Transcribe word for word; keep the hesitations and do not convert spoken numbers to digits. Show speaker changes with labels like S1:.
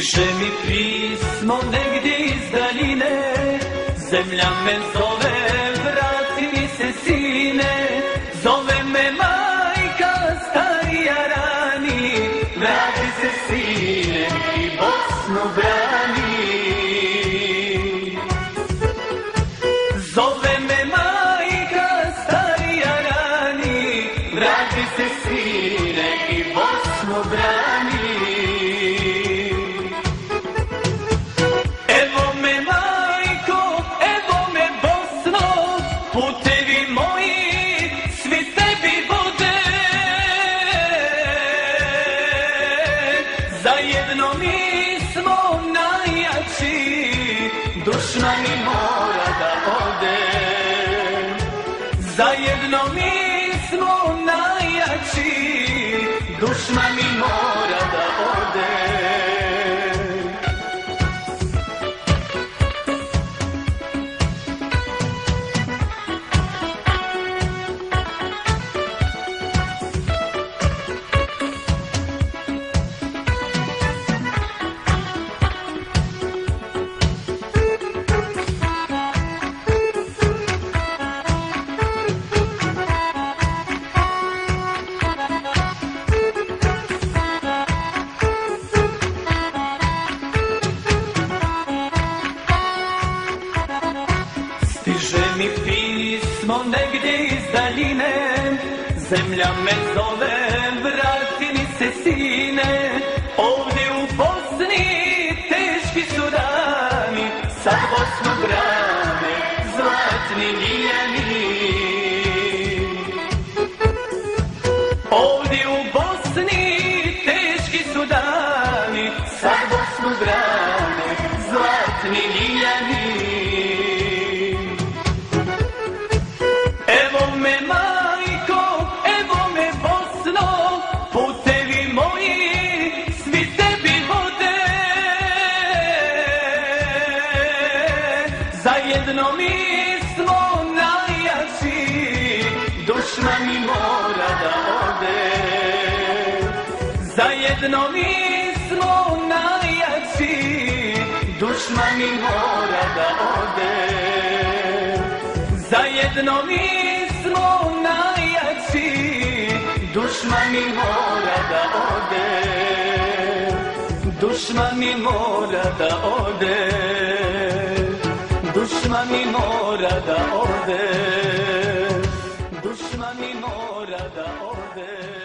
S1: Stiže mi pismo negdje iz daljine, zemlja me zove, vrati mi se sine. Zove me majka starija rani, vrati se sine i Bosnu brani. Zove me majka starija rani, vrati se sine i Bosnu brani. Evo me majko, evo me Bosno, putevi moji svi tebi vode. Zajedno mi smo najjači, dušmani mora da ode. Zajedno mi smo najjači, dušmani mora da ode. Stiže mi pismo negdje iz daljine, zemlja me zove, vrati mi se sine. Ovdje u Bosni teški su dani, sad Bosnu brane zlatni Ljiljani. Ovdje u Bosni teški su dani, sad Bosnu brane zlatni Ljiljani. Evo me majko, evo me Bosno, putevi moji svi tebi vode. Zajedno mi smo najjači, dušmani mora da ode. Zajedno mi smo najjači, dušmani mora da ode. Zajedno mi smo najjači, dušmani mora da ode. Dušmani mora da ode. Dušmani mora da ode. Dušmani mora da ode.